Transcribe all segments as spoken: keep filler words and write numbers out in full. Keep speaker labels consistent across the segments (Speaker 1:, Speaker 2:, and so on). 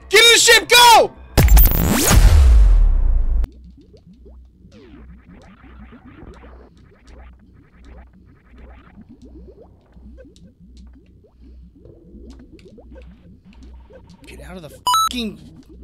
Speaker 1: Get in the ship, go! Get out of the fucking...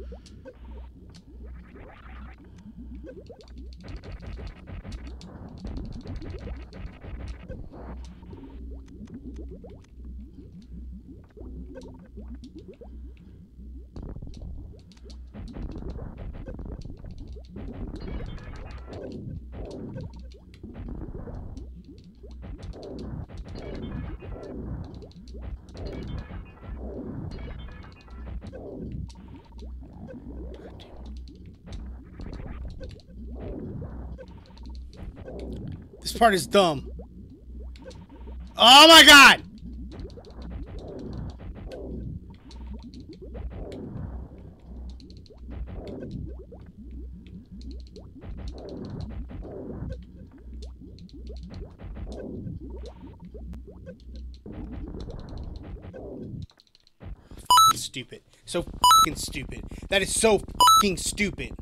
Speaker 1: This part is dumb. Oh my god! Fucking stupid. So fucking stupid. That is so fucking stupid.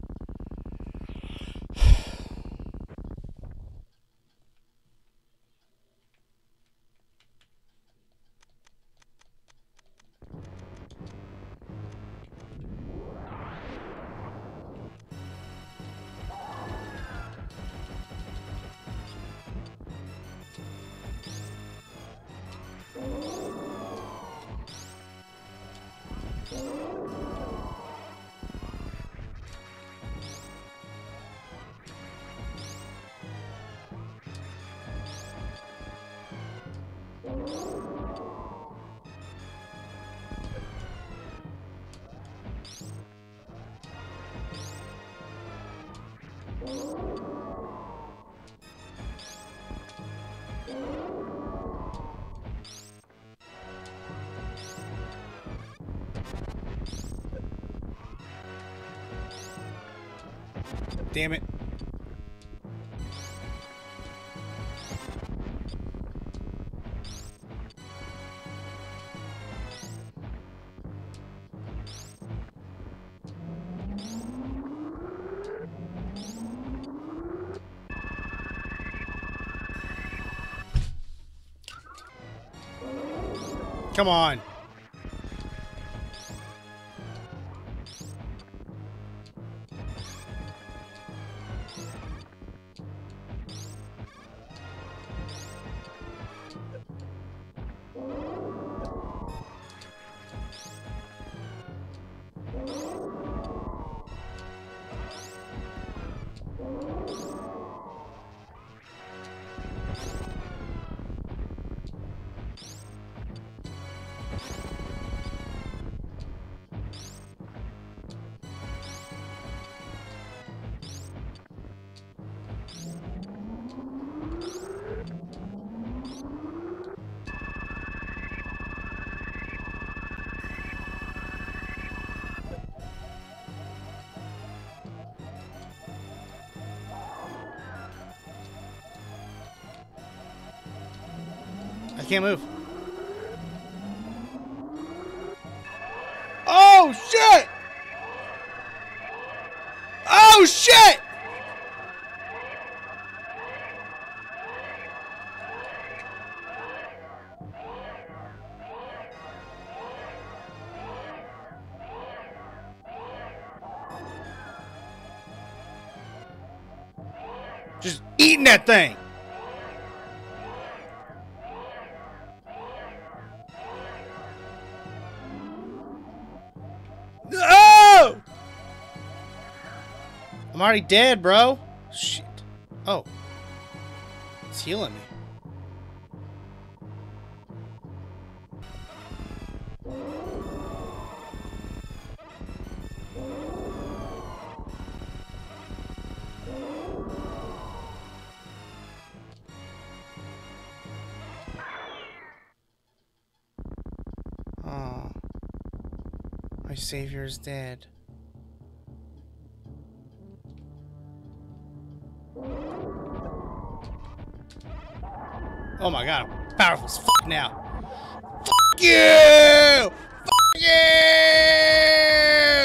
Speaker 1: Damn it. Come on. I can't move. Oh shit! Oh shit! Just eating that thing. No! I'm already dead, bro. Shit. Oh. It's healing me. Oh. My savior is dead. Oh my god, I'm powerful as fuck now. Fuck you! Fuck you!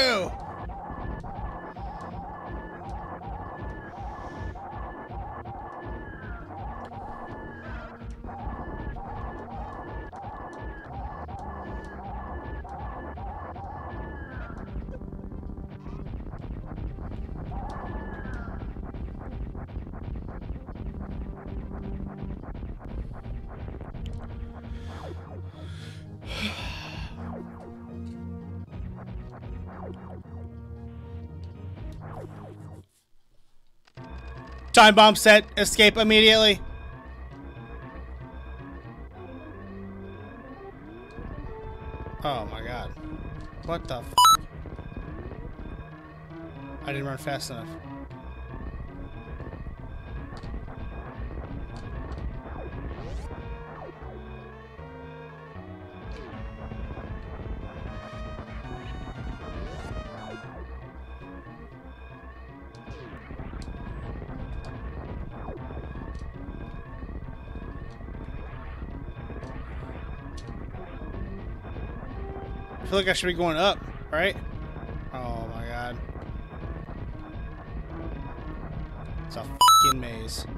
Speaker 1: Time bomb set. Escape immediately. Oh my god. What the f? I didn't run fast enough. I feel like I should be going up, right? Oh my god. It's a f***ing maze.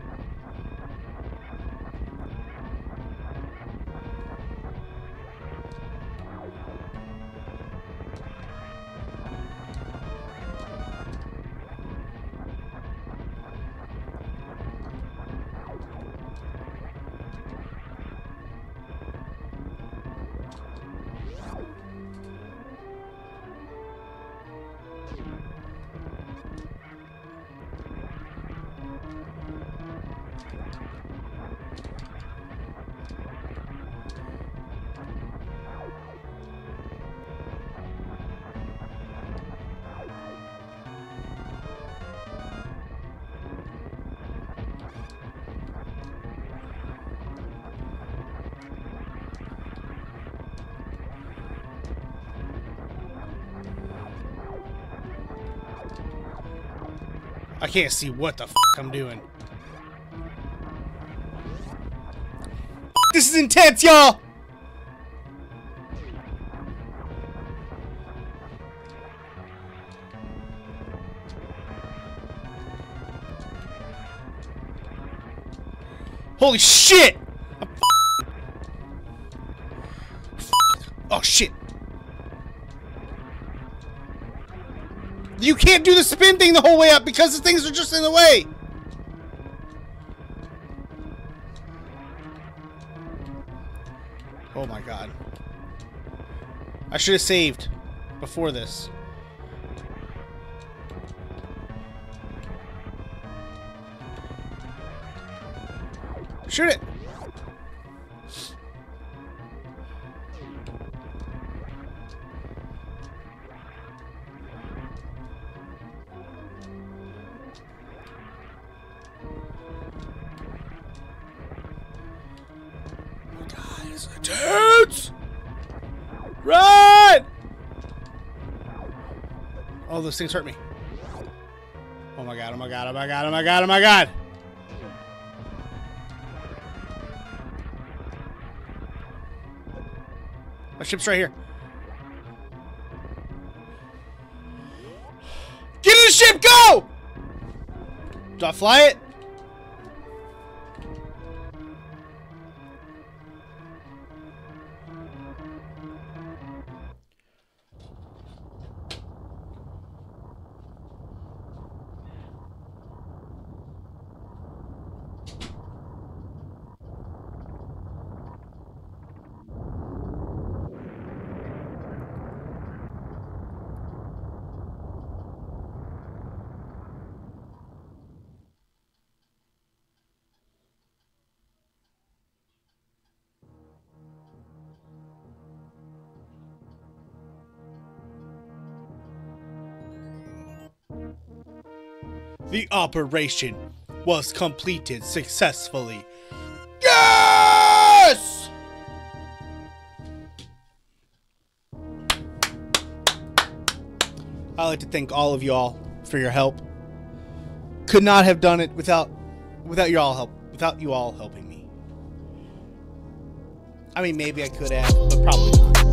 Speaker 1: I can't see what the f I'm doing. This is intense, y'all! Holy shit! I'm oh shit! You can't do the spin thing the whole way up because the things are just in the way! Oh my god. I should have saved before this. Shoot it! Dudes! Run! Oh, those things hurt me. Oh my god, oh my god, oh my god, oh my god, oh my god! My ship's right here. Get in the ship, go! Do I fly it? The operation was completed successfully. Yes! I'd like to thank all of y'all for your help. Could not have done it without without y'all help, without you all helping me. I mean, maybe I could have, but probably not.